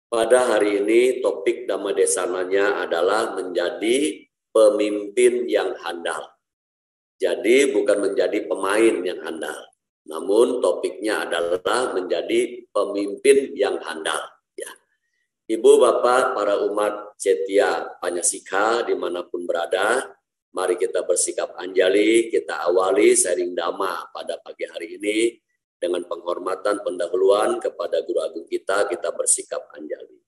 Pada hari ini topik Dhamma Desananya adalah menjadi pemimpin yang handal. Jadi bukan menjadi pemain yang handal, namun topiknya adalah menjadi pemimpin yang handal. Ya. Ibu, Bapak, para umat Setia Panyasika dimanapun berada, mari kita bersikap anjali, kita awali sharing Dhamma pada pagi hari ini. Dengan penghormatan pendahuluan kepada Guru Agung kita bersikap anjali.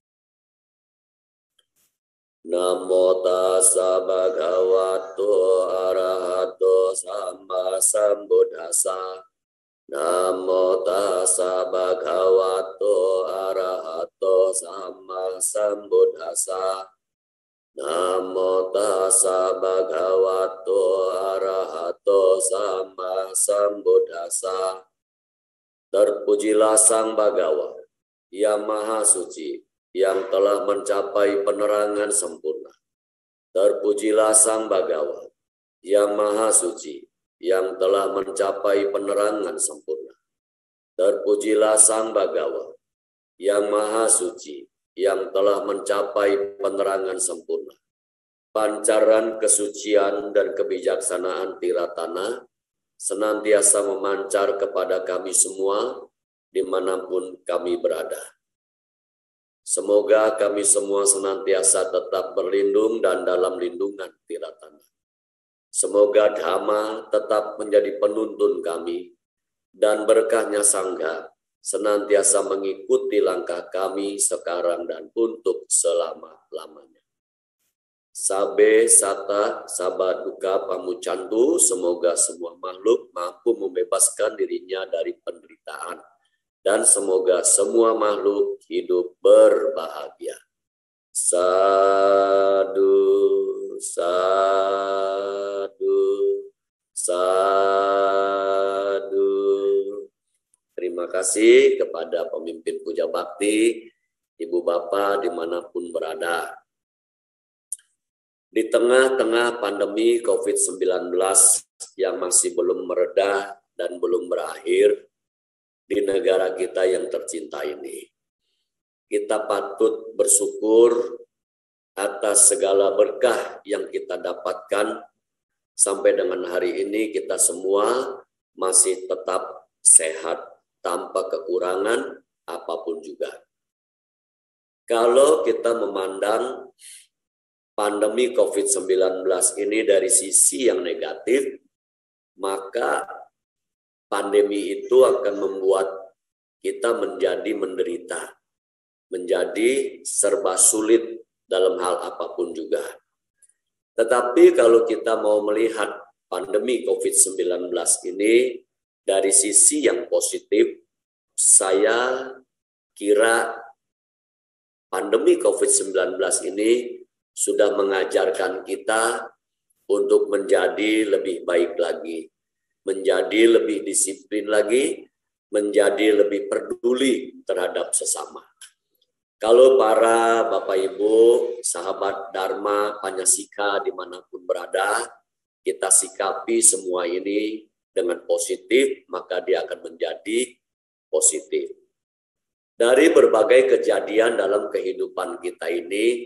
Namo tassa bhagavato arahato sama sambuddhassa. Namo tassa bhagavato arahato sama sambuddhassa. Namo tassa bhagavato arahato sama sambuddhassa. Terpujilah Sang Bhagawa yang Maha Suci, yang telah mencapai penerangan sempurna. Terpujilah Sang Bhagawa yang Maha Suci, yang telah mencapai penerangan sempurna. Terpujilah Sang Bhagawa yang Maha Suci, yang telah mencapai penerangan sempurna. Pancaran kesucian dan kebijaksanaan Tiratana senantiasa memancar kepada kami semua dimanapun kami berada. Semoga kami semua senantiasa tetap berlindung dan dalam lindungan Tiratana. Semoga Dhamma tetap menjadi penuntun kami dan berkahnya Sangha senantiasa mengikuti langkah kami sekarang dan untuk selama-lamanya. Sabe sata sabat duka pamucantu, semoga semua makhluk mampu membebaskan dirinya dari penderitaan dan semoga semua makhluk hidup berbahagia. Sadu, sadu, sadu. Terima kasih kepada pemimpin puja bakti, Ibu Bapak dimanapun berada. Di tengah-tengah pandemi COVID-19 yang masih belum mereda dan belum berakhir di negara kita yang tercinta ini, kita patut bersyukur atas segala berkah yang kita dapatkan sampai dengan hari ini. Kita semua masih tetap sehat tanpa kekurangan apapun juga. Kalau kita memandang pandemi COVID-19 ini dari sisi yang negatif, maka pandemi itu akan membuat kita menjadi menderita, menjadi serba sulit dalam hal apapun juga. Tetapi kalau kita mau melihat pandemi COVID-19 ini dari sisi yang positif, saya kira pandemi COVID-19 ini sudah mengajarkan kita untuk menjadi lebih baik lagi, menjadi lebih disiplin lagi, menjadi lebih peduli terhadap sesama. Kalau para Bapak Ibu, sahabat Dharma Panyasika dimanapun berada, kita sikapi semua ini dengan positif, maka dia akan menjadi positif. Dari berbagai kejadian dalam kehidupan kita ini,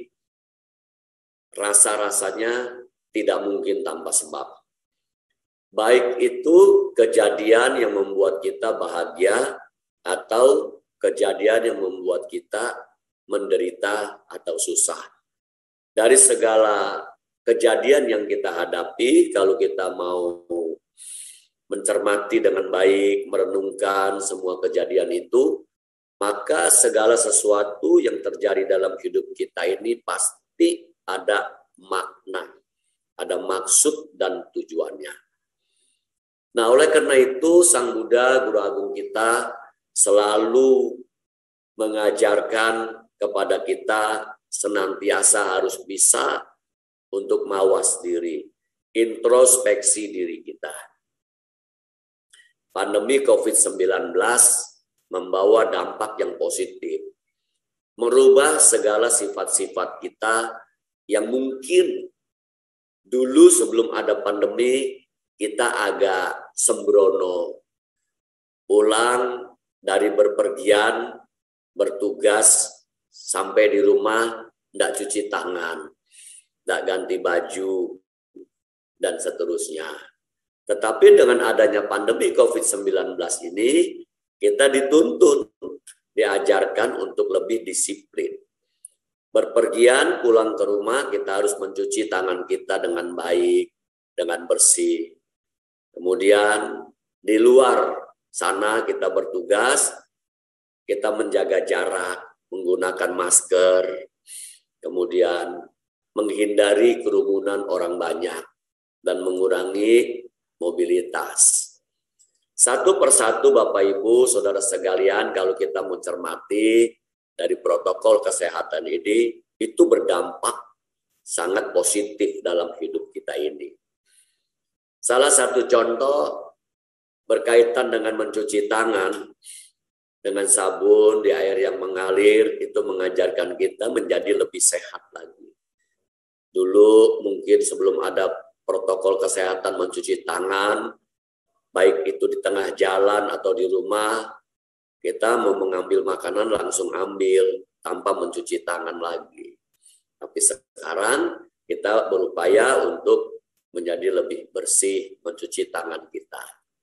rasa-rasanya tidak mungkin tanpa sebab. Baik itu kejadian yang membuat kita bahagia atau kejadian yang membuat kita menderita atau susah. Dari segala kejadian yang kita hadapi, kalau kita mau mencermati dengan baik, merenungkan semua kejadian itu, maka segala sesuatu yang terjadi dalam hidup kita ini pasti ada makna, ada maksud dan tujuannya. Nah, oleh karena itu Sang Buddha, Guru Agung kita, selalu mengajarkan kepada kita senantiasa harus bisa untuk mawas diri, introspeksi diri kita. Pandemi COVID-19 membawa dampak yang positif, merubah segala sifat-sifat kita yang mungkin dulu sebelum ada pandemi kita agak sembrono, pulang dari berpergian, bertugas sampai di rumah tidak cuci tangan, tidak ganti baju, dan seterusnya. Tetapi dengan adanya pandemi COVID-19 ini, kita dituntut, diajarkan untuk lebih disiplin. Berpergian, pulang ke rumah, kita harus mencuci tangan kita dengan baik, dengan bersih. Kemudian di luar sana kita bertugas, kita menjaga jarak, menggunakan masker, kemudian menghindari kerumunan orang banyak, dan mengurangi mobilitas. Satu persatu Bapak Ibu, Saudara sekalian, kalau kita mencermati dari protokol kesehatan ini, itu berdampak sangat positif dalam hidup kita ini. Salah satu contoh berkaitan dengan mencuci tangan dengan sabun di air yang mengalir, itu mengajarkan kita menjadi lebih sehat lagi. Dulu mungkin sebelum ada protokol kesehatan mencuci tangan, baik itu di tengah jalan atau di rumah, kita mau mengambil makanan langsung ambil tanpa mencuci tangan lagi. Tapi sekarang kita berupaya untuk menjadi lebih bersih, mencuci tangan kita.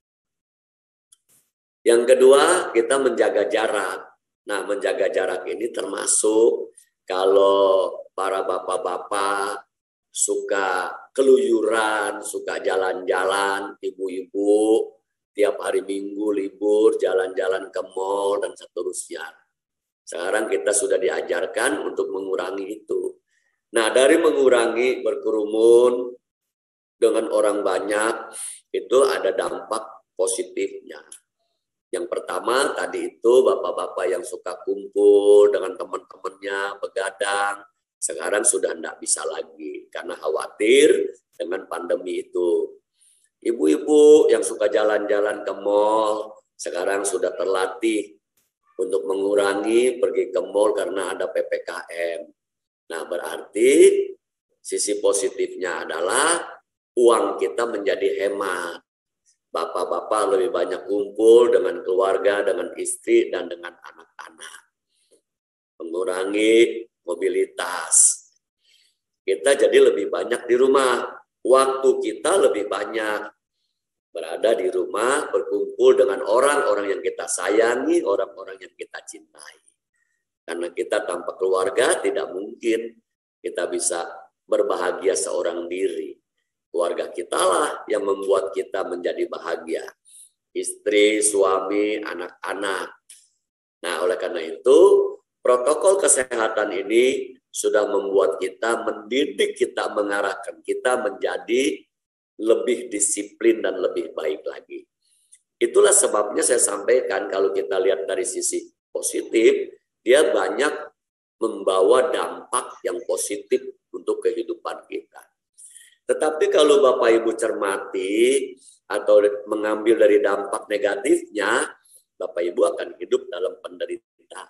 Yang kedua, kita menjaga jarak. Nah, menjaga jarak ini termasuk kalau para bapak-bapak suka keluyuran, suka jalan-jalan, ibu-ibu tiap hari Minggu libur, jalan-jalan ke mall, dan seterusnya. Sekarang kita sudah diajarkan untuk mengurangi itu. Nah, dari mengurangi berkerumun dengan orang banyak, itu ada dampak positifnya. Yang pertama, tadi itu bapak-bapak yang suka kumpul dengan teman-temannya, begadang, sekarang sudah tidak bisa lagi karena khawatir dengan pandemi itu. Ibu-ibu yang suka jalan-jalan ke mall sekarang sudah terlatih untuk mengurangi pergi ke mall karena ada PPKM. Nah, berarti sisi positifnya adalah uang kita menjadi hemat. Bapak-bapak lebih banyak kumpul dengan keluarga, dengan istri, dan dengan anak-anak. Mengurangi mobilitas. Kita jadi lebih banyak di rumah. Waktu kita lebih banyak berada di rumah, berkumpul dengan orang-orang yang kita sayangi, orang-orang yang kita cintai. Karena kita tanpa keluarga tidak mungkin kita bisa berbahagia seorang diri. Keluarga kita lah yang membuat kita menjadi bahagia. Istri, suami, anak-anak. Nah, oleh karena itu, protokol kesehatan ini sudah membuat kita, mendidik kita, mengarahkan kita menjadi lebih disiplin dan lebih baik lagi. Itulah sebabnya saya sampaikan kalau kita lihat dari sisi positif, dia banyak membawa dampak yang positif untuk kehidupan kita. Tetapi kalau Bapak Ibu cermati atau mengambil dari dampak negatifnya, Bapak Ibu akan hidup dalam penderitaan.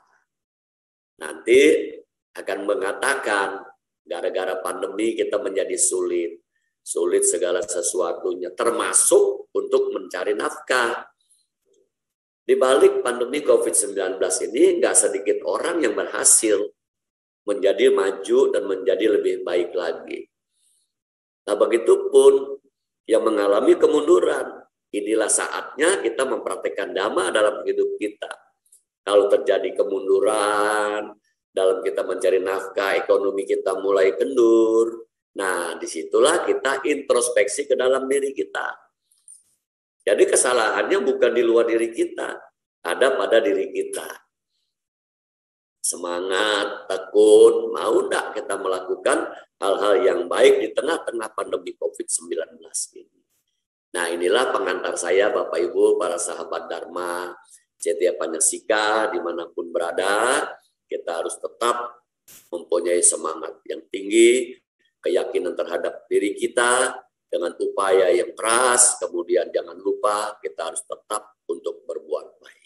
Nanti akan mengatakan gara-gara pandemi kita menjadi sulit segala sesuatunya, termasuk untuk mencari nafkah. Di balik pandemi COVID-19 ini nggak sedikit orang yang berhasil menjadi maju dan menjadi lebih baik lagi. Nah, begitupun yang mengalami kemunduran, inilah saatnya kita mempraktekkan dhamma dalam hidup kita. Kalau terjadi kemunduran, dalam kita mencari nafkah, ekonomi kita mulai kendur. Nah, disitulah kita introspeksi ke dalam diri kita. Jadi kesalahannya bukan di luar diri kita, ada pada diri kita. Semangat, tekun, mau enggak kita melakukan hal-hal yang baik di tengah-tengah pandemi COVID-19 ini. Nah, inilah pengantar saya Bapak Ibu, para sahabat Dharma, Cetya Panyasika, dimanapun berada, kita harus tetap mempunyai semangat yang tinggi, keyakinan terhadap diri kita, dengan upaya yang keras, kemudian jangan lupa kita harus tetap untuk berbuat baik.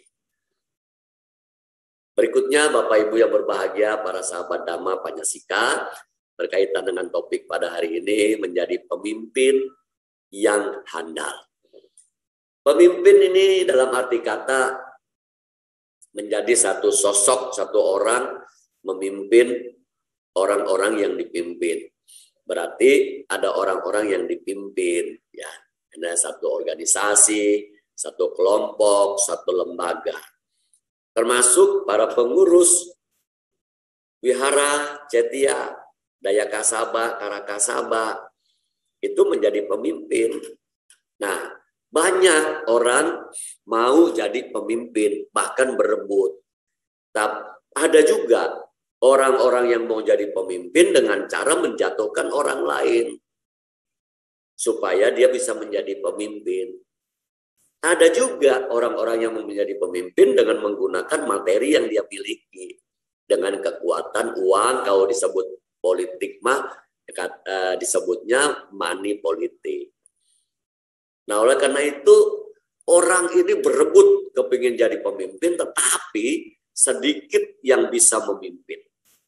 Berikutnya Bapak Ibu yang berbahagia, para sahabat Dhamma Panyasika, berkaitan dengan topik pada hari ini menjadi pemimpin yang handal. Pemimpin ini dalam arti kata menjadi satu sosok, satu orang memimpin orang-orang yang dipimpin. Berarti ada orang-orang yang dipimpin, ya. Ada satu organisasi, satu kelompok, satu lembaga. Termasuk para pengurus Wihara Cetia, Dayakasaba, Karakasaba, itu menjadi pemimpin. Nah, banyak orang mau jadi pemimpin, bahkan berebut. Tapi ada juga orang-orang yang mau jadi pemimpin dengan cara menjatuhkan orang lain supaya dia bisa menjadi pemimpin. Ada juga orang-orang yang mau menjadi pemimpin dengan menggunakan materi yang dia miliki. Dengan kekuatan uang, kalau disebut politik mah disebutnya money politik. Nah, oleh karena itu orang ini berebut kepingin jadi pemimpin, tetapi sedikit yang bisa memimpin.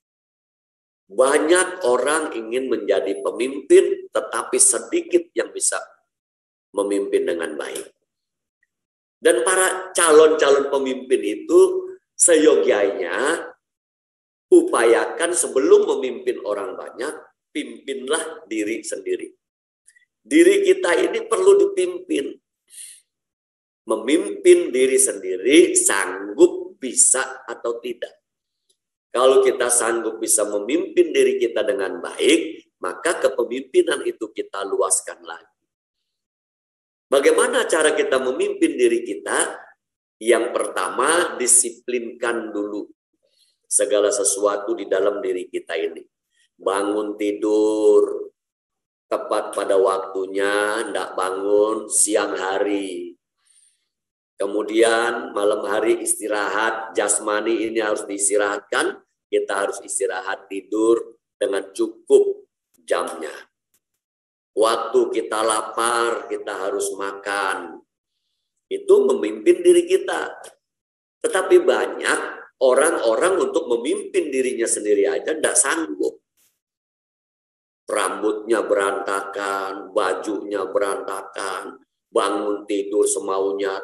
Banyak orang ingin menjadi pemimpin, tetapi sedikit yang bisa memimpin dengan baik. Dan para calon-calon pemimpin itu seyogianya upayakan sebelum memimpin orang banyak, pimpinlah diri sendiri. Diri kita ini perlu dipimpin. Memimpin diri sendiri sanggup bisa atau tidak. Kalau kita sanggup bisa memimpin diri kita dengan baik, maka kepemimpinan itu kita luaskan lagi. Bagaimana cara kita memimpin diri kita? Yang pertama, disiplinkan dulu segala sesuatu di dalam diri kita ini. Bangun tidur tepat pada waktunya, tidak bangun siang hari. Kemudian malam hari istirahat, jasmani ini harus diistirahatkan, kita harus istirahat tidur dengan cukup jamnya. Waktu kita lapar, kita harus makan. Itu memimpin diri kita. Tetapi banyak orang-orang untuk memimpin dirinya sendiri aja tidak sanggup. Rambutnya berantakan, bajunya berantakan, bangun tidur semaunya,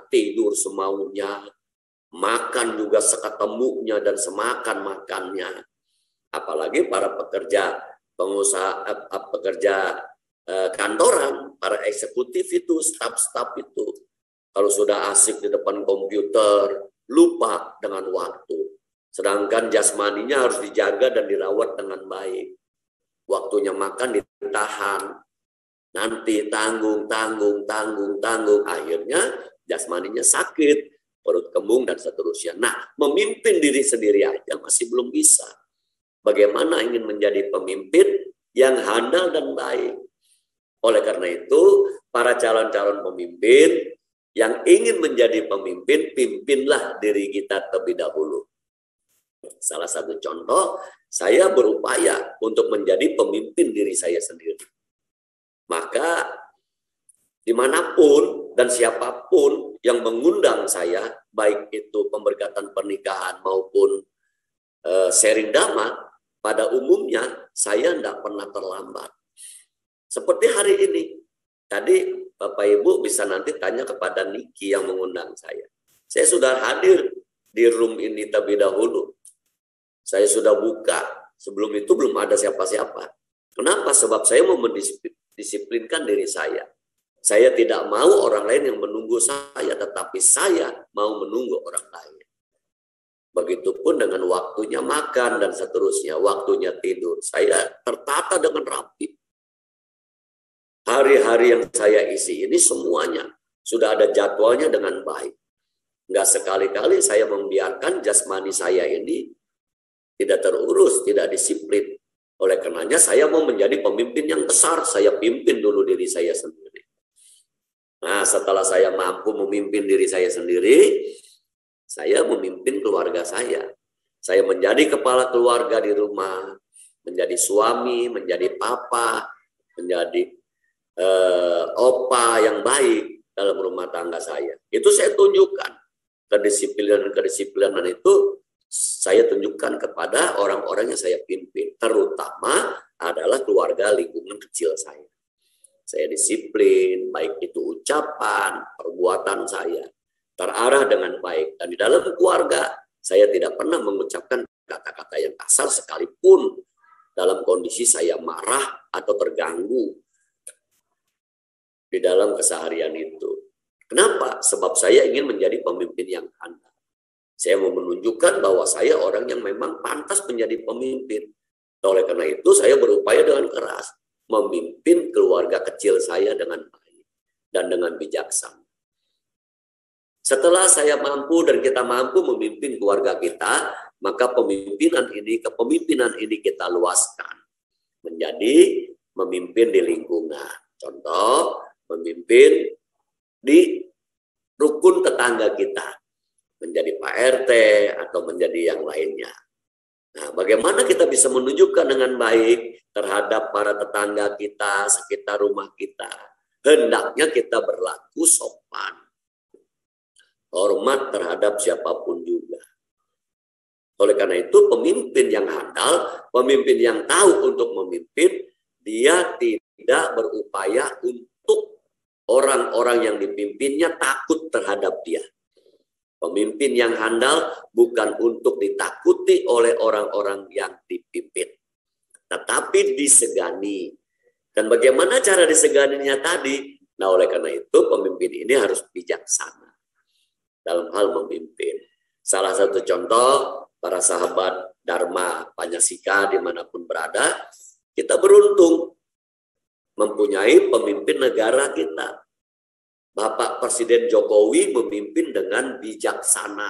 makan juga seketemunya dan semakan makannya. Apalagi para pekerja, pengusaha, pekerja kantoran, para eksekutif itu, staf-staf itu, kalau sudah asik di depan komputer, lupa dengan waktu. Sedangkan jasmaninya harus dijaga dan dirawat dengan baik. Waktunya makan ditahan. Nanti tanggung. Akhirnya jasmaninya sakit, perut kembung dan seterusnya. Nah, memimpin diri sendiri aja masih belum bisa. Bagaimana ingin menjadi pemimpin yang handal dan baik? Oleh karena itu, para calon-calon pemimpin yang ingin menjadi pemimpin, pimpinlah diri kita terlebih dahulu. Salah satu contoh, saya berupaya untuk menjadi pemimpin diri saya sendiri. Maka dimanapun dan siapapun yang mengundang saya, baik itu pemberkatan pernikahan maupun sharing dhamma, pada umumnya saya tidak pernah terlambat. Seperti hari ini, tadi Bapak Ibu bisa nanti tanya kepada Niki yang mengundang saya. Saya sudah hadir di room ini terlebih dahulu. Saya sudah buka, sebelum itu belum ada siapa-siapa. Kenapa? Sebab saya mau mendisiplinkan diri saya. Saya tidak mau orang lain yang menunggu saya, tetapi saya mau menunggu orang lain. Begitupun dengan waktunya makan dan seterusnya, waktunya tidur. Saya tertata dengan rapi. Hari-hari yang saya isi ini semuanya sudah ada jadwalnya dengan baik. Enggak sekali-kali saya membiarkan jasmani saya ini tidak terurus, tidak disiplin. Oleh karenanya saya mau menjadi pemimpin yang besar, saya pimpin dulu diri saya sendiri. Nah, setelah saya mampu memimpin diri saya sendiri, saya memimpin keluarga saya. Saya menjadi kepala keluarga di rumah, menjadi suami, menjadi papa, menjadi opa yang baik dalam rumah tangga saya. Itu saya tunjukkan. Kedisiplinan itu saya tunjukkan kepada orang-orang yang saya pimpin, terutama adalah keluarga lingkungan kecil saya. Saya disiplin, baik itu ucapan, perbuatan saya terarah dengan baik. Dan di dalam keluarga, saya tidak pernah mengucapkan kata-kata yang kasar sekalipun dalam kondisi saya marah atau terganggu di dalam keseharian itu. Kenapa? Sebab saya ingin menjadi pemimpin yang handal. Saya mau menunjukkan bahwa saya orang yang memang pantas menjadi pemimpin. Oleh karena itu saya berupaya dengan keras memimpin keluarga kecil saya dengan baik dan dengan bijaksana. Setelah saya mampu dan kita mampu memimpin keluarga kita, maka kepemimpinan ini kita luaskan menjadi memimpin di lingkungan. Contoh, memimpin di rukun tetangga kita, menjadi Pak RT atau menjadi yang lainnya. Nah, bagaimana kita bisa menunjukkan dengan baik terhadap para tetangga kita, sekitar rumah kita? Hendaknya kita berlaku sopan, hormat terhadap siapapun juga. Oleh karena itu, pemimpin yang handal, pemimpin yang tahu untuk memimpin, dia tidak berupaya untuk orang-orang yang dipimpinnya takut terhadap dia. Pemimpin yang handal bukan untuk ditakuti oleh orang-orang yang dipimpin, tetapi disegani. Dan bagaimana cara diseganinya tadi? Nah, oleh karena itu pemimpin ini harus bijaksana dalam hal memimpin. Salah satu contoh, para sahabat Dharma Panyasika dimanapun berada, kita beruntung mempunyai pemimpin negara kita. Bapak Presiden Jokowi memimpin dengan bijaksana.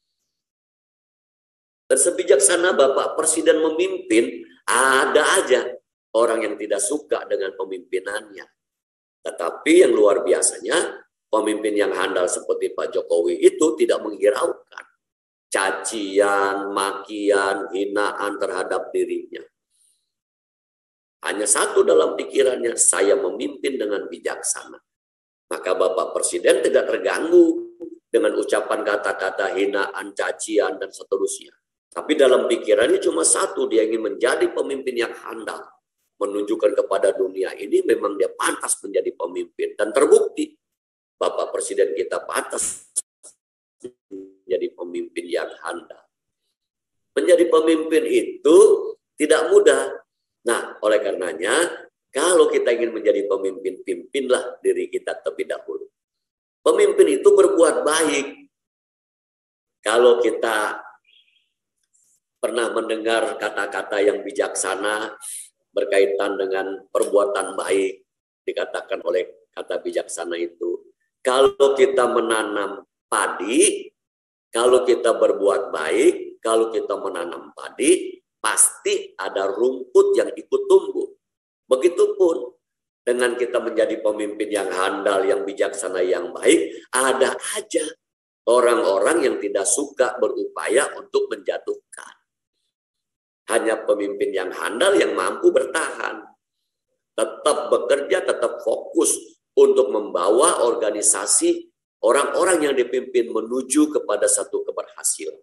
Dan sebijaksana Bapak Presiden memimpin, ada aja orang yang tidak suka dengan pemimpinannya. Tetapi yang luar biasanya, pemimpin yang handal seperti Pak Jokowi itu tidak menghiraukan cacian, makian, hinaan terhadap dirinya. Hanya satu dalam pikirannya, saya memimpin dengan bijaksana. Maka Bapak Presiden tidak terganggu dengan ucapan kata-kata hinaan, cacian, dan seterusnya. Tapi dalam pikirannya cuma satu, dia ingin menjadi pemimpin yang handal. Menunjukkan kepada dunia ini memang dia pantas menjadi pemimpin. Dan terbukti, Bapak Presiden kita pantas menjadi pemimpin yang handal. Menjadi pemimpin itu tidak mudah. Nah, oleh karenanya, kalau kita ingin menjadi pemimpin, pimpinlah diri kita terlebih dahulu. Pemimpin itu berbuat baik. Kalau kita pernah mendengar kata-kata yang bijaksana berkaitan dengan perbuatan baik, dikatakan oleh kata bijaksana itu, kalau kita menanam padi, kalau kita berbuat baik, kalau kita menanam padi, pasti ada rumput yang ikut tumbuh. Begitupun dengan kita menjadi pemimpin yang handal, yang bijaksana, yang baik, ada aja orang-orang yang tidak suka berupaya untuk menjatuhkan. Hanya pemimpin yang handal yang mampu bertahan. Tetap bekerja, tetap fokus untuk membawa organisasi orang-orang yang dipimpin menuju kepada satu keberhasilan.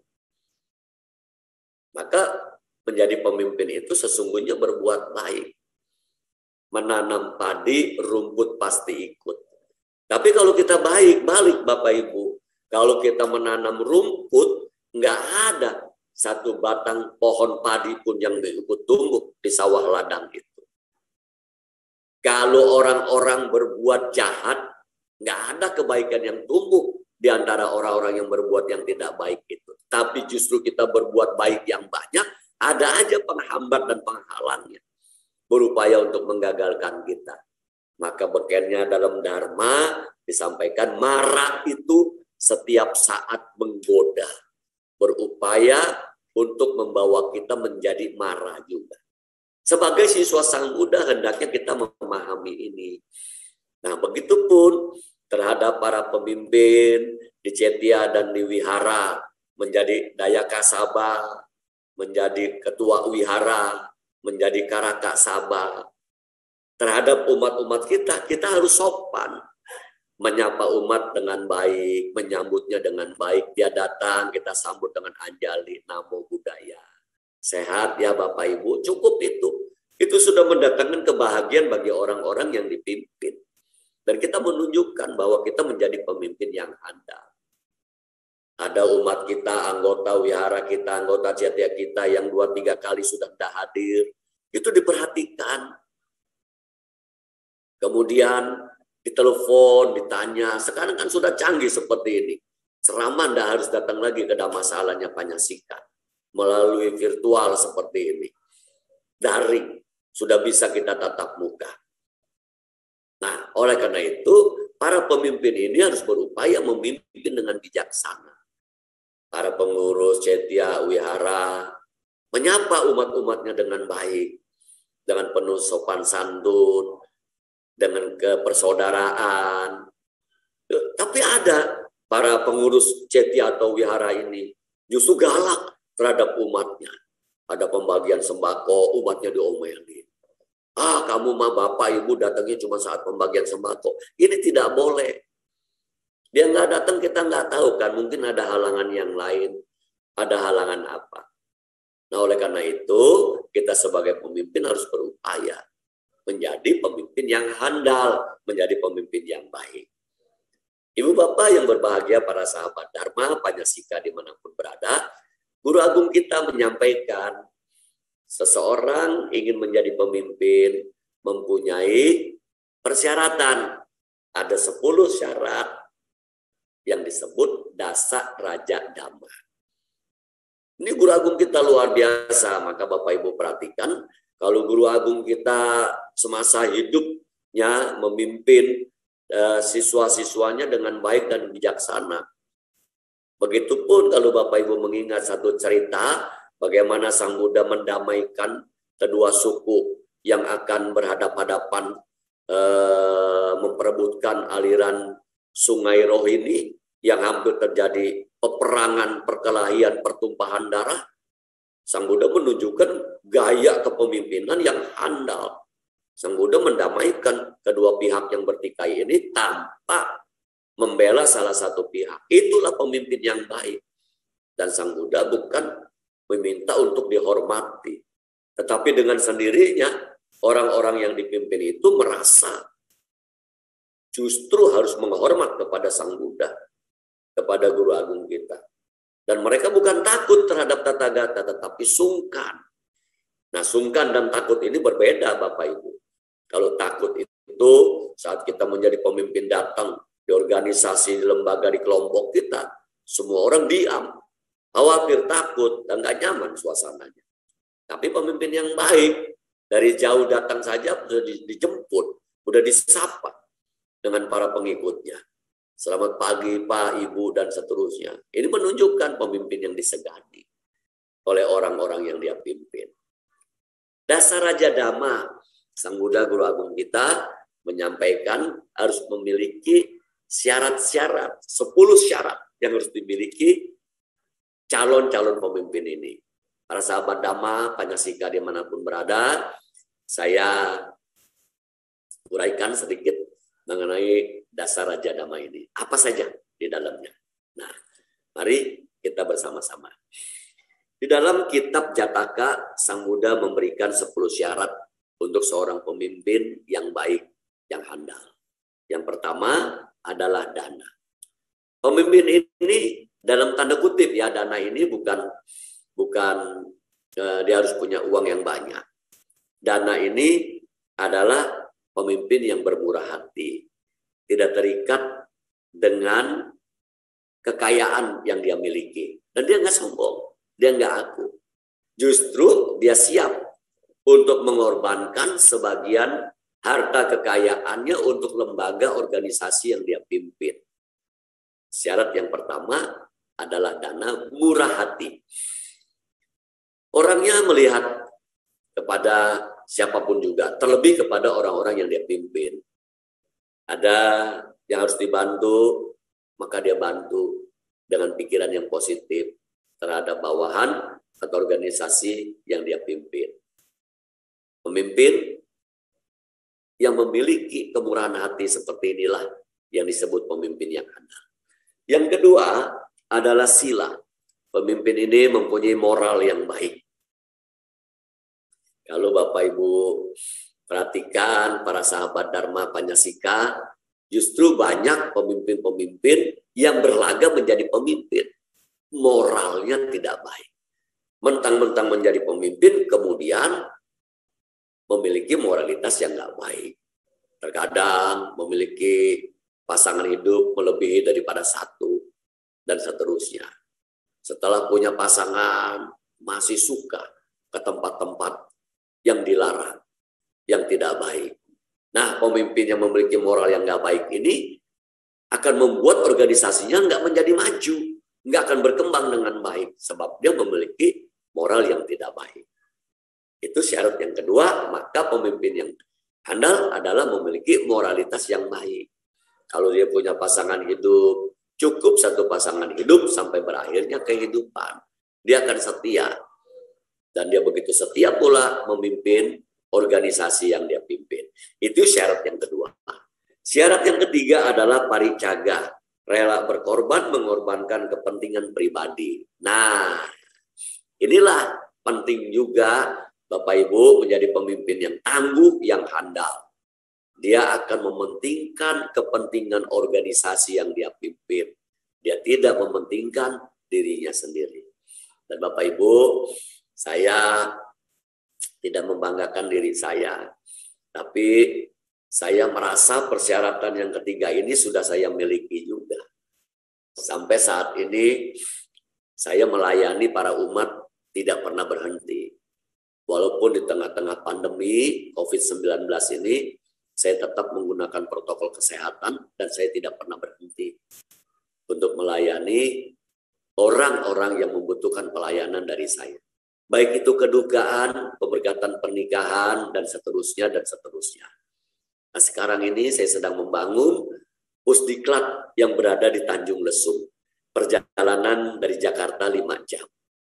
Maka menjadi pemimpin itu sesungguhnya berbuat baik. Menanam padi, rumput pasti ikut. Tapi kalau kita baik, balik Bapak Ibu. Kalau kita menanam rumput, nggak ada satu batang pohon padi pun yang ikut tumbuh di sawah ladang itu. Kalau orang-orang berbuat jahat, nggak ada kebaikan yang tumbuh di antara orang-orang yang berbuat yang tidak baik itu. Tapi justru kita berbuat baik yang banyak, ada aja penghambat dan penghalangnya. Berupaya untuk menggagalkan kita. Maka bekennya dalam Dharma disampaikan marah itu setiap saat menggoda. Berupaya untuk membawa kita menjadi marah juga. Sebagai siswa Sang Buddha hendaknya kita memahami ini. Nah, begitupun terhadap para pemimpin di Cetia dan di Wihara, menjadi Dayaka Sabha, menjadi ketua wihara, menjadi Karaka Sabha. Terhadap umat-umat kita harus sopan. Menyapa umat dengan baik, menyambutnya dengan baik. Dia datang, kita sambut dengan anjali, namo buddhaya. Sehat ya Bapak Ibu, cukup itu. Itu sudah mendatangkan kebahagiaan bagi orang-orang yang dipimpin. Dan kita menunjukkan bahwa kita menjadi pemimpin yang handal. Ada umat kita, anggota wihara kita, anggota cetia kita yang 2-3 kali sudah tidak hadir. Itu diperhatikan. Kemudian ditelepon, ditanya. Sekarang kan sudah canggih seperti ini. Ceramah tidak harus datang lagi ke Dhammasalanya Panyasika. Melalui virtual seperti ini. Daring. Sudah bisa kita tatap muka. Nah, oleh karena itu, para pemimpin ini harus berupaya memimpin dengan bijaksana. Para pengurus cetia wihara menyapa umat-umatnya dengan baik, dengan penuh sopan santun, dengan kepersaudaraan. Tapi ada para pengurus cetia atau wihara ini justru galak terhadap umatnya. Ada pembagian sembako, umatnya diomelin. Kamu mah bapak ibu datangnya cuma saat pembagian sembako. Ini tidak boleh. Dia nggak datang, kita nggak tahu kan, mungkin ada halangan yang lain, ada halangan apa. Nah, oleh karena itu, kita sebagai pemimpin harus berupaya menjadi pemimpin yang handal, menjadi pemimpin yang baik. Ibu bapak yang berbahagia, para sahabat Dharma, Panyasika dimanapun berada, Guru Agung kita menyampaikan, seseorang ingin menjadi pemimpin, mempunyai persyaratan. Ada 10 syarat yang disebut Dasa Raja Dhamma. Ini Guru Agung kita luar biasa, maka Bapak Ibu perhatikan, kalau Guru Agung kita semasa hidupnya memimpin siswa-siswanya dengan baik dan bijaksana. Begitupun kalau Bapak Ibu mengingat satu cerita, bagaimana Sang Buddha mendamaikan kedua suku yang akan berhadapan-hadapan memperebutkan aliran Sungai Rohini yang hampir terjadi peperangan, perkelahian, pertumpahan darah. Sang Buddha menunjukkan gaya kepemimpinan yang handal. Sang Buddha mendamaikan kedua pihak yang bertikai ini tanpa membela salah satu pihak. Itulah pemimpin yang baik. Dan Sang Buddha bukan meminta untuk dihormati. Tetapi dengan sendirinya, orang-orang yang dipimpin itu merasa justru harus menghormat kepada Sang Buddha, kepada Guru Agung kita. Dan mereka bukan takut terhadap Tathagata, tetapi sungkan. Nah, sungkan dan takut ini berbeda, Bapak Ibu. Kalau takut itu saat kita menjadi pemimpin datang di organisasi, di lembaga, di kelompok kita, semua orang diam, khawatir, takut, dan gak nyaman suasananya. Tapi pemimpin yang baik, dari jauh datang saja sudah dijemput, sudah disapa dengan para pengikutnya. Selamat pagi Pak, Ibu, dan seterusnya. Ini menunjukkan pemimpin yang disegani oleh orang-orang yang dia pimpin. Dasar Raja Dhamma, Sang Buddha Guru Agung kita menyampaikan harus memiliki syarat-syarat, 10 syarat yang harus dimiliki calon-calon pemimpin ini. Para sahabat Dhamma, Panyasika dimanapun berada, saya uraikan sedikit mengenai dasar Raja Dhamma ini. Apa saja di dalamnya? Nah, mari kita bersama-sama. Di dalam kitab Jataka, Sang Buddha memberikan 10 syarat untuk seorang pemimpin yang baik, yang handal. Yang pertama adalah dana. Pemimpin ini dalam tanda kutip ya, dana ini bukan dia harus punya uang yang banyak. Dana ini adalah pemimpin yang bermurah hati, tidak terikat dengan kekayaan yang dia miliki. Dan dia nggak sombong, dia nggak aku. Justru dia siap untuk mengorbankan sebagian harta kekayaannya untuk lembaga organisasi yang dia pimpin. Syarat yang pertama adalah dana murah hati. Orangnya melihat kepada siapapun juga, terlebih kepada orang-orang yang dia pimpin. Ada yang harus dibantu, maka dia bantu dengan pikiran yang positif terhadap bawahan atau organisasi yang dia pimpin. Pemimpin yang memiliki kemurahan hati seperti inilah yang disebut pemimpin yang handal. Yang kedua adalah sila. Pemimpin ini mempunyai moral yang baik. Kalau Bapak Ibu perhatikan para sahabat Dharma Panyasika, justru banyak pemimpin-pemimpin yang berlaga menjadi pemimpin. moralnya tidak baik. Mentang-mentang menjadi pemimpin, kemudian memiliki moralitas yang nggak baik. Terkadang memiliki pasangan hidup melebihi daripada satu, dan seterusnya. Setelah punya pasangan, masih suka ke tempat-tempat yang dilarang, yang tidak baik. Nah, pemimpin yang memiliki moral yang nggak baik ini akan membuat organisasinya nggak menjadi maju, nggak akan berkembang dengan baik, sebab dia memiliki moral yang tidak baik. Itu syarat yang kedua, maka pemimpin yang handal adalah memiliki moralitas yang baik. Kalau dia punya pasangan hidup, cukup satu pasangan hidup sampai berakhirnya kehidupan. Dia akan setia. Dan dia begitu setia pula memimpin organisasi yang dia pimpin. Itu syarat yang kedua. Syarat yang ketiga adalah paricaga, rela berkorban, mengorbankan kepentingan pribadi. Nah, inilah penting juga Bapak Ibu menjadi pemimpin yang tangguh, yang handal. Dia akan mementingkan kepentingan organisasi yang dia pimpin. Dia tidak mementingkan dirinya sendiri. Dan Bapak Ibu, saya tidak membanggakan diri saya, tapi saya merasa persyaratan yang ketiga ini sudah saya miliki juga. Sampai saat ini saya melayani para umat tidak pernah berhenti. Walaupun di tengah-tengah pandemi COVID-19 ini, saya tetap menggunakan protokol kesehatan dan saya tidak pernah berhenti untuk melayani orang-orang yang membutuhkan pelayanan dari saya. Baik itu kedukaan, pemberkatan pernikahan, dan seterusnya, dan seterusnya. Nah, sekarang ini saya sedang membangun Pusdiklat yang berada di Tanjung Lesung. Perjalanan dari Jakarta 5 jam.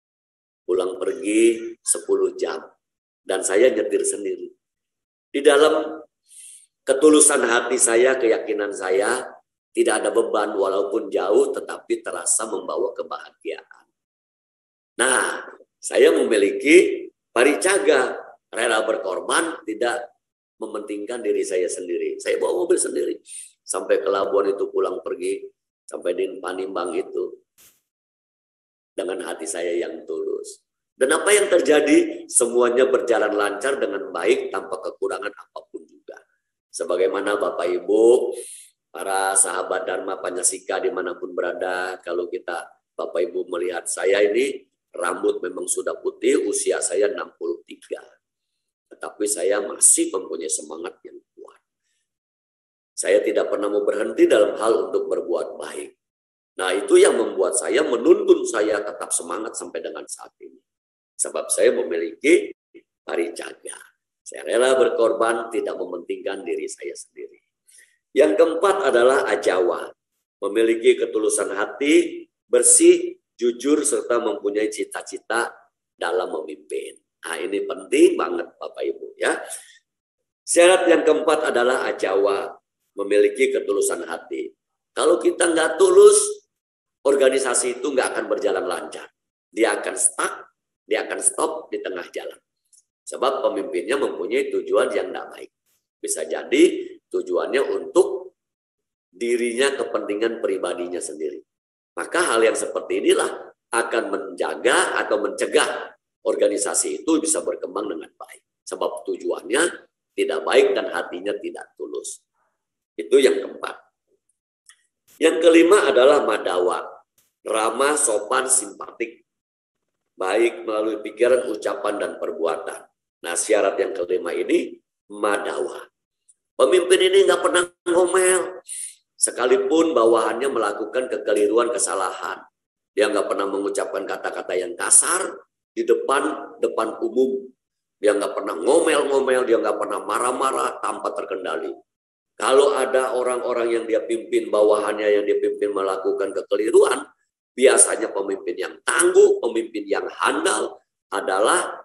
Pulang pergi 10 jam. Dan saya nyetir sendiri. Di dalam ketulusan hati saya, keyakinan saya, tidak ada beban walaupun jauh, tetapi terasa membawa kebahagiaan. Nah, saya memiliki paricaga, rela berkorban, tidak mementingkan diri saya sendiri. Saya bawa mobil sendiri. Sampai ke Labuan itu pulang pergi, sampai di Panimbang itu. Dengan hati saya yang tulus. Dan apa yang terjadi? Semuanya berjalan lancar dengan baik, tanpa kekurangan apapun juga. Sebagaimana Bapak Ibu, para sahabat Dharma Panjasika dimanapun berada, kalau kita Bapak Ibu melihat saya ini, rambut memang sudah putih, usia saya 63. Tetapi saya masih mempunyai semangat yang kuat. Saya tidak pernah mau berhenti dalam hal untuk berbuat baik. Nah, itu yang membuat saya, menuntun saya tetap semangat sampai dengan saat ini. Sebab saya memiliki paricaga. Saya rela berkorban, tidak mementingkan diri saya sendiri. Yang keempat adalah ajawa. Memiliki ketulusan hati, bersih, jujur, serta mempunyai cita-cita dalam memimpin. Nah, ini penting banget Bapak Ibu ya. Syarat yang keempat adalah ajawa, memiliki ketulusan hati. Kalau kita nggak tulus, organisasi itu nggak akan berjalan lancar. Dia akan stuck, dia akan stop di tengah jalan. Sebab pemimpinnya mempunyai tujuan yang nggak baik. Bisa jadi tujuannya untuk dirinya, kepentingan pribadinya sendiri. Maka hal yang seperti inilah akan menjaga atau mencegah organisasi itu bisa berkembang dengan baik. Sebab tujuannya tidak baik dan hatinya tidak tulus. Itu yang keempat. Yang kelima adalah madawa. Ramah, sopan, simpatik. Baik melalui pikiran, ucapan, dan perbuatan. Nah, syarat yang kelima ini madawa. Pemimpin ini nggak pernah ngomel. Sekalipun bawahannya melakukan kekeliruan, kesalahan. Dia nggak pernah mengucapkan kata-kata yang kasar di depan umum. Dia nggak pernah ngomel-ngomel, dia nggak pernah marah-marah tanpa terkendali. Kalau ada orang-orang yang dia pimpin, bawahannya yang dia pimpin melakukan kekeliruan, biasanya pemimpin yang tangguh, pemimpin yang handal adalah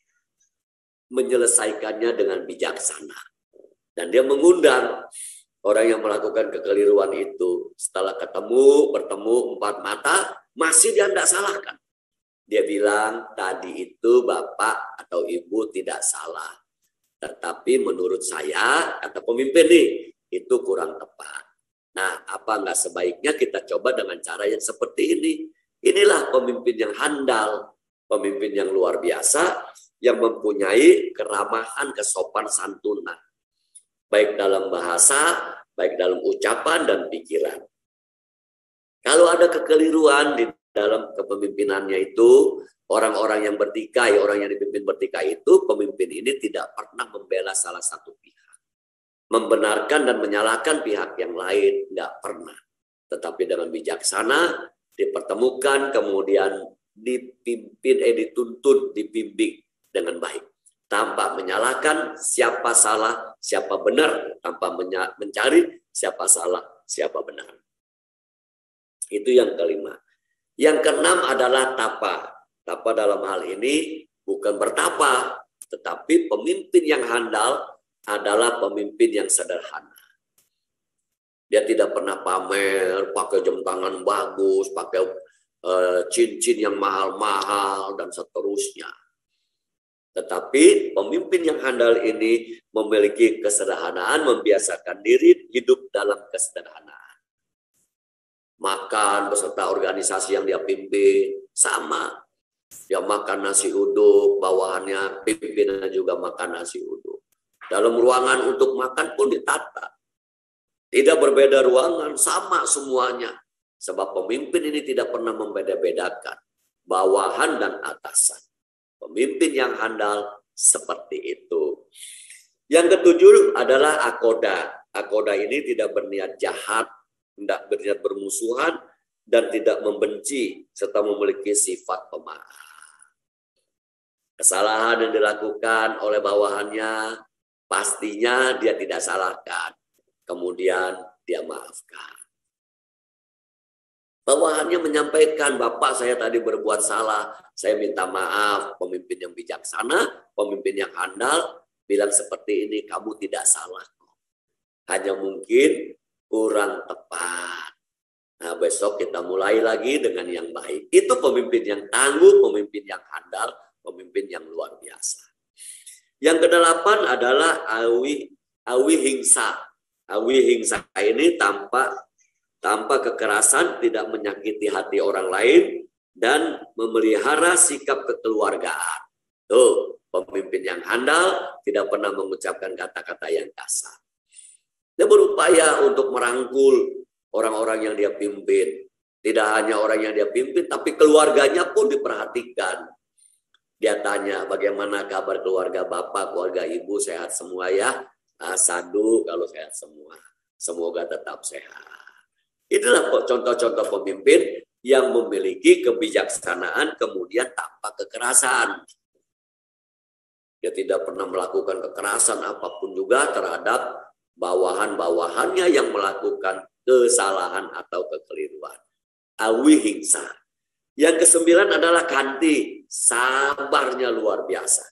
menyelesaikannya dengan bijaksana. Dan dia mengundang orang yang melakukan kekeliruan itu. Setelah bertemu 4 mata, masih dia tidak salahkan. Dia bilang, tadi itu Bapak atau Ibu tidak salah. Tetapi menurut saya, kata pemimpin nih, itu kurang tepat. Nah, apa nggak sebaiknya kita coba dengan cara yang seperti ini? Inilah pemimpin yang handal, pemimpin yang luar biasa, yang mempunyai keramahan, kesopan santunan, baik dalam bahasa, baik dalam ucapan dan pikiran. Kalau ada kekeliruan di dalam kepemimpinannya itu, orang-orang yang bertikai, orang yang dipimpin bertikai itu, pemimpin ini tidak pernah membela salah satu pihak, membenarkan dan menyalahkan pihak yang lain, nggak pernah. Tetapi dengan bijaksana, dipertemukan, kemudian dituntun, dibimbing dengan baik. Tanpa menyalahkan siapa salah, siapa benar, tanpa mencari siapa salah, siapa benar. Itu yang kelima. Yang keenam adalah tapa. Tapa dalam hal ini bukan bertapa, tetapi pemimpin yang handal adalah pemimpin yang sederhana. Dia tidak pernah pamer, pakai jam tangan bagus, pakai cincin yang mahal-mahal, dan seterusnya. Tetapi pemimpin yang handal ini memiliki kesederhanaan, membiasakan diri hidup dalam kesederhanaan. Makan beserta organisasi yang dia pimpin, sama. Dia makan nasi uduk, bawahannya pimpinannya juga makan nasi uduk. Dalam ruangan untuk makan pun ditata. Tidak berbeda ruangan, sama semuanya. Sebab pemimpin ini tidak pernah membeda-bedakan bawahan dan atasan. Pemimpin yang handal seperti itu. Yang ketujuh adalah akoda. Akoda ini tidak berniat jahat, tidak berniat bermusuhan, dan tidak membenci, serta memiliki sifat pemaaf. Kesalahan yang dilakukan oleh bawahannya, pastinya dia tidak salahkan. Kemudian dia maafkan. Bawahannya menyampaikan, Bapak saya tadi berbuat salah, saya minta maaf. Pemimpin yang bijaksana, pemimpin yang handal, bilang seperti ini, kamu tidak salah. Hanya mungkin kurang tepat. Nah, besok kita mulai lagi dengan yang baik. Itu pemimpin yang tangguh, pemimpin yang handal, pemimpin yang luar biasa. Yang kedelapan adalah awi hingsa. Awi hingsa ini tanpa kekerasan, tidak menyakiti hati orang lain, dan memelihara sikap kekeluargaan. Tuh, pemimpin yang handal tidak pernah mengucapkan kata-kata yang kasar. Dia berupaya untuk merangkul orang-orang yang dia pimpin. Tidak hanya orang yang dia pimpin, tapi keluarganya pun diperhatikan. Dia tanya, bagaimana kabar keluarga Bapak, keluarga Ibu, sehat semua ya? Sadu kalau sehat semua. Semoga tetap sehat. Itulah contoh-contoh pemimpin yang memiliki kebijaksanaan, kemudian tanpa kekerasan. Dia tidak pernah melakukan kekerasan apapun juga terhadap bawahan-bawahannya yang melakukan kesalahan atau kekeliruan. Awi hingsa. Yang kesembilan adalah kanti, sabarnya luar biasa.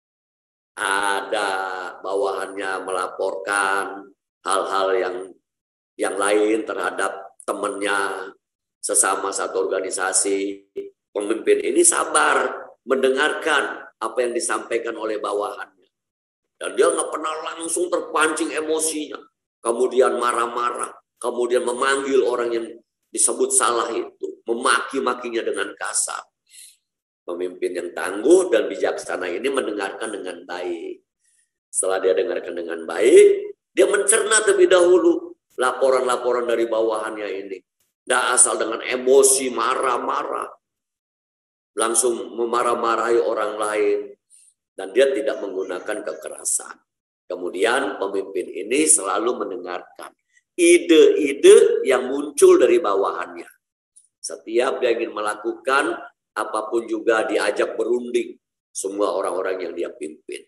Ada bawahannya melaporkan hal-hal yang lain terhadap temannya, sesama satu organisasi. Pemimpin ini sabar mendengarkan apa yang disampaikan oleh bawahannya. Dan dia nggak pernah langsung terpancing emosinya. Kemudian marah-marah. Kemudian memanggil orang yang disebut salah itu. Memaki-makinya dengan kasar. Pemimpin yang tangguh dan bijaksana ini mendengarkan dengan baik. Setelah dia dengarkan dengan baik, dia mencerna terlebih dahulu laporan-laporan dari bawahannya ini. Tidak asal dengan emosi, marah-marah. Langsung memarah-marahi orang lain. Dan dia tidak menggunakan kekerasan. Kemudian pemimpin ini selalu mendengarkan ide-ide yang muncul dari bawahannya. Setiap dia ingin melakukan, apapun juga diajak berunding semua orang-orang yang dia pimpin.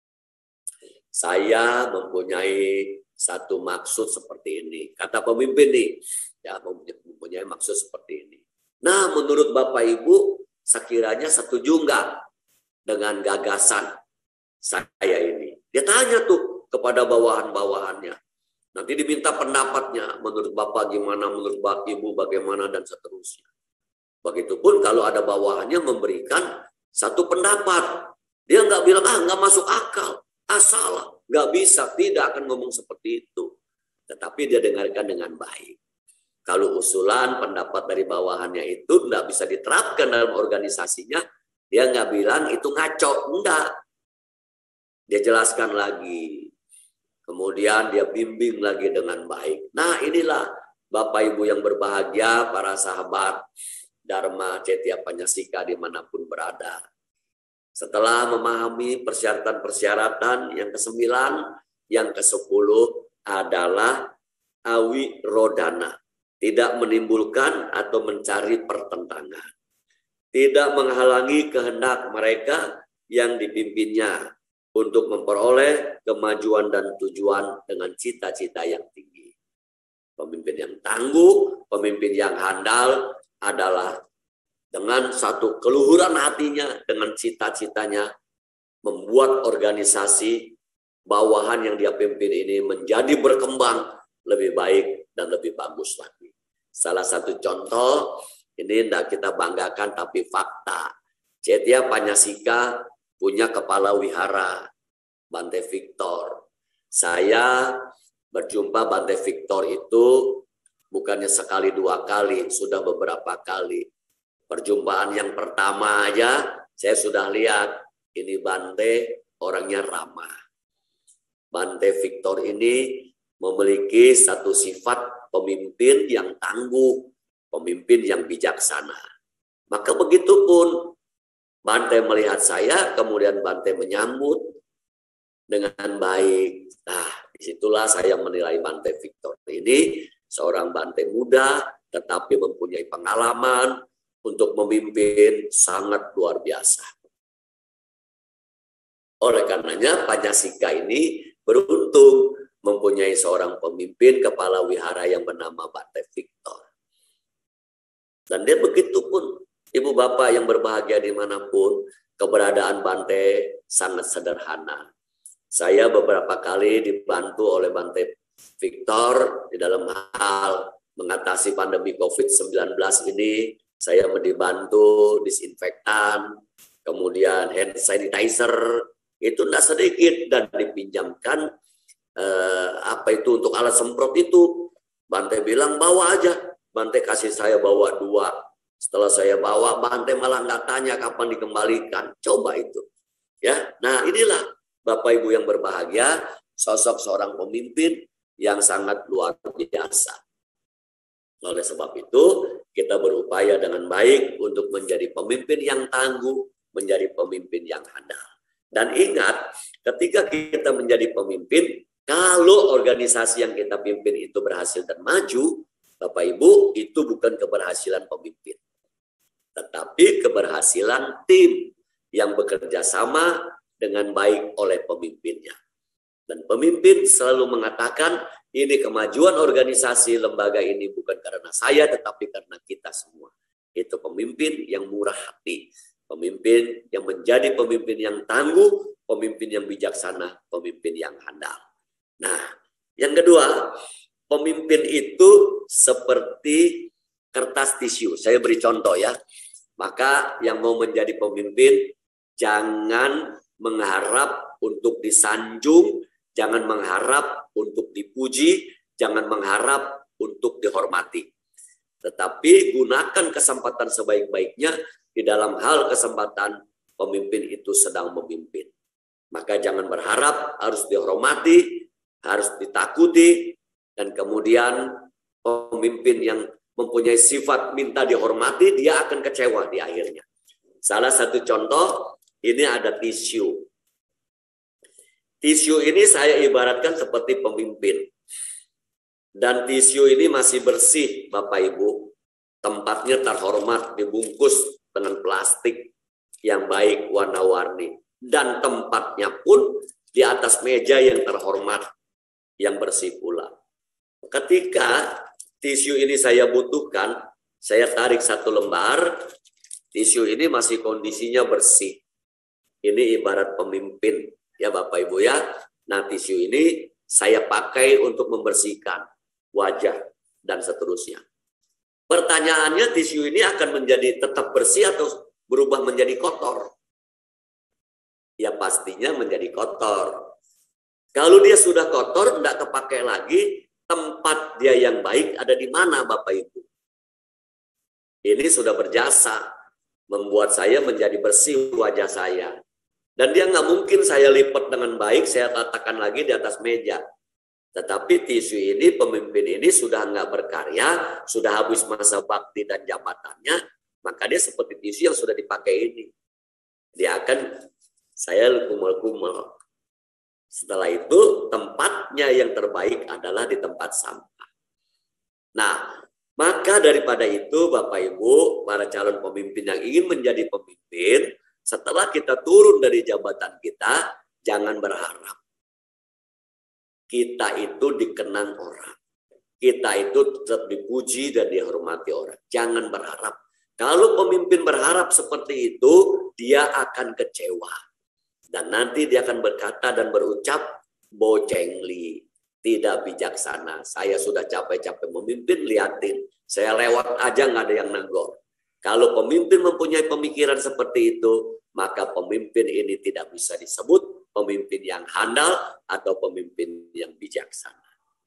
Saya mempunyai satu maksud seperti ini. Kata pemimpin nih, ya mempunyai maksud seperti ini. Nah, menurut Bapak Ibu, sekiranya setuju enggak dengan gagasan saya ini? Dia tanya tuh kepada bawahan-bawahannya. Nanti diminta pendapatnya, menurut Bapak gimana, menurut Bapak Ibu bagaimana, dan seterusnya. Begitupun kalau ada bawahannya memberikan satu pendapat. Dia nggak bilang, nggak masuk akal, salah. Nggak bisa, tidak akan ngomong seperti itu. Tetapi dia dengarkan dengan baik. Kalau usulan pendapat dari bawahannya itu nggak bisa diterapkan dalam organisasinya, dia nggak bilang itu ngaco, enggak. Dia jelaskan lagi. Kemudian dia bimbing lagi dengan baik. Nah inilah Bapak Ibu yang berbahagia, para sahabat Dharma Cetya Panyasika dimanapun berada. Setelah memahami persyaratan-persyaratan yang ke-9, yang ke-10 adalah awirodana. Tidak menimbulkan atau mencari pertentangan. Tidak menghalangi kehendak mereka yang dipimpinnya untuk memperoleh kemajuan dan tujuan dengan cita-cita yang tinggi. Pemimpin yang tangguh, pemimpin yang handal adalah dengan satu keluhuran hatinya, dengan cita-citanya, membuat organisasi bawahan yang dia pimpin ini menjadi berkembang lebih baik dan lebih bagus lagi. Salah satu contoh, ini tidak kita banggakan tapi fakta. Cetya Panyasika punya kepala wihara, Bante Victor. Saya berjumpa Bante Victor itu bukannya sekali dua kali, sudah beberapa kali. Perjumpaan yang pertama aja saya sudah lihat, ini Bante orangnya ramah. Bante Victor ini memiliki satu sifat pemimpin yang tangguh, pemimpin yang bijaksana. Maka begitu pun Bante melihat saya, kemudian Bante menyambut dengan baik. Nah, disitulah saya menilai Bante Victor ini seorang Bante muda, tetapi mempunyai pengalaman untuk memimpin sangat luar biasa. Oleh karenanya, Panyasika ini beruntung mempunyai seorang pemimpin kepala wihara yang bernama Bante Victor. Dan dia begitu pun, Ibu Bapak yang berbahagia dimanapun, keberadaan Bante sangat sederhana. Saya beberapa kali dibantu oleh Bante Victor di dalam hal mengatasi pandemi COVID-19 ini. Saya dibantu disinfektan, kemudian hand sanitizer, itu tidak sedikit, dan dipinjamkan untuk alat semprot itu. Bante bilang bawa aja, Bante kasih saya bawa 2. Setelah saya bawa, Bante malah nggak tanya kapan dikembalikan. Coba itu, ya. Nah inilah Bapak Ibu yang berbahagia, sosok seorang pemimpin yang sangat luar biasa. Oleh sebab itu, kita berupaya dengan baik untuk menjadi pemimpin yang tangguh, menjadi pemimpin yang handal. Dan ingat, ketika kita menjadi pemimpin, kalau organisasi yang kita pimpin itu berhasil dan maju, Bapak Ibu, itu bukan keberhasilan pemimpin, tetapi keberhasilan tim yang bekerja sama dengan baik oleh pemimpinnya. Dan pemimpin selalu mengatakan, ini kemajuan organisasi lembaga ini bukan karena saya, tetapi karena kita semua. Itu pemimpin yang murah hati, pemimpin yang menjadi pemimpin yang tangguh, pemimpin yang bijaksana, pemimpin yang handal. Nah, yang kedua, pemimpin itu seperti kertas tisu. Saya beri contoh ya. Maka yang mau menjadi pemimpin, jangan mengharap untuk disanjung, jangan mengharap untuk dipuji, jangan mengharap untuk dihormati. Tetapi gunakan kesempatan sebaik-baiknya di dalam hal kesempatan pemimpin itu sedang memimpin. Maka jangan berharap harus dihormati, harus ditakuti, dan kemudian pemimpin yang mempunyai sifat minta dihormati, dia akan kecewa di akhirnya. Salah satu contoh, ini ada tisu. Tisu ini saya ibaratkan seperti pemimpin. Dan tisu ini masih bersih, Bapak Ibu. Tempatnya terhormat, dibungkus dengan plastik yang baik, warna-warni. Dan tempatnya pun di atas meja yang terhormat, yang bersih pula. Ketika tisu ini saya butuhkan, saya tarik satu lembar, tisu ini masih kondisinya bersih. Ini ibarat pemimpin, ya Bapak Ibu ya. Nah tisu ini saya pakai untuk membersihkan wajah dan seterusnya. Pertanyaannya, tisu ini akan menjadi tetap bersih atau berubah menjadi kotor? Ya pastinya menjadi kotor. Kalau dia sudah kotor, tidak kepakai lagi, tempat dia yang baik ada di mana Bapak Ibu? Ini sudah berjasa membuat saya menjadi bersih wajah saya. Dan dia nggak mungkin saya lipat dengan baik, saya letakkan lagi di atas meja. Tetapi tisu ini, pemimpin ini sudah nggak berkarya, sudah habis masa bakti dan jabatannya, maka dia seperti tisu yang sudah dipakai ini. Dia akan saya kumel-kumel. Setelah itu tempatnya yang terbaik adalah di tempat sampah. Nah, maka daripada itu Bapak Ibu, para calon pemimpin yang ingin menjadi pemimpin, setelah kita turun dari jabatan kita, jangan berharap kita itu dikenang orang. Kita itu tetap dipuji dan dihormati orang. Jangan berharap. Kalau pemimpin berharap seperti itu, dia akan kecewa. Dan nanti dia akan berkata dan berucap, bocengli, tidak bijaksana. Saya sudah capek-capek memimpin, liatin. Saya lewat aja nggak ada yang negor. Kalau pemimpin mempunyai pemikiran seperti itu, maka pemimpin ini tidak bisa disebut pemimpin yang handal atau pemimpin yang bijaksana.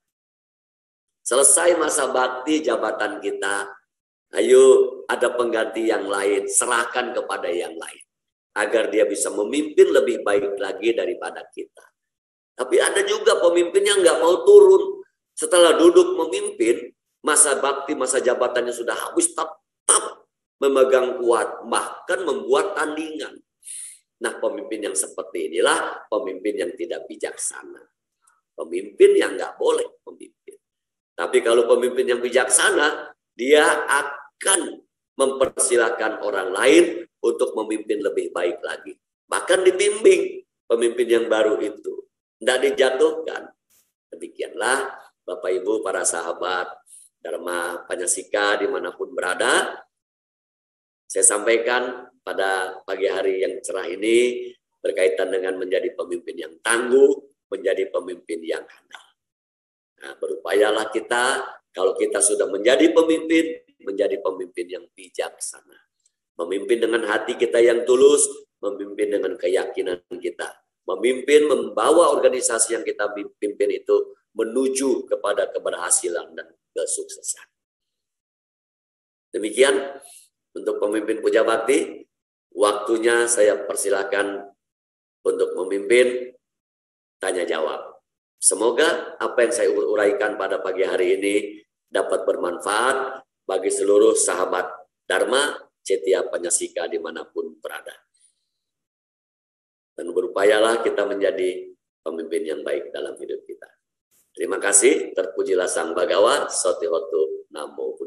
Selesai masa bakti jabatan kita, ayo ada pengganti yang lain, serahkan kepada yang lain. Agar dia bisa memimpin lebih baik lagi daripada kita. Tapi ada juga pemimpin yang nggak mau turun. Setelah duduk memimpin, masa bakti, masa jabatannya sudah habis, tetap memegang kuat, bahkan membuat tandingan. Nah, pemimpin yang seperti inilah pemimpin yang tidak bijaksana. Pemimpin yang nggak boleh memimpin. Tapi kalau pemimpin yang bijaksana, dia akan mempersilahkan orang lain untuk memimpin lebih baik lagi. Bahkan dibimbing pemimpin yang baru itu. Tidak dijatuhkan. Demikianlah Bapak Ibu para sahabat Dharma Panjasika dimanapun berada. Saya sampaikan pada pagi hari yang cerah ini berkaitan dengan menjadi pemimpin yang tangguh, menjadi pemimpin yang handal. Nah, berupayalah kita, kalau kita sudah menjadi pemimpin yang bijaksana. Memimpin dengan hati kita yang tulus, memimpin dengan keyakinan kita. Memimpin membawa organisasi yang kita pimpin itu menuju kepada keberhasilan dan kesuksesan. Demikian untuk pemimpin Puja Bakti, waktunya saya persilakan untuk memimpin tanya jawab. Semoga apa yang saya uraikan pada pagi hari ini dapat bermanfaat bagi seluruh sahabat Dharma Cetya Panjasika dimanapun berada. Dan berupayalah kita menjadi pemimpin yang baik dalam hidup kita. Terima kasih, terpujilah Sang Bhagawa, Sotihotu, Namo Buddhaya.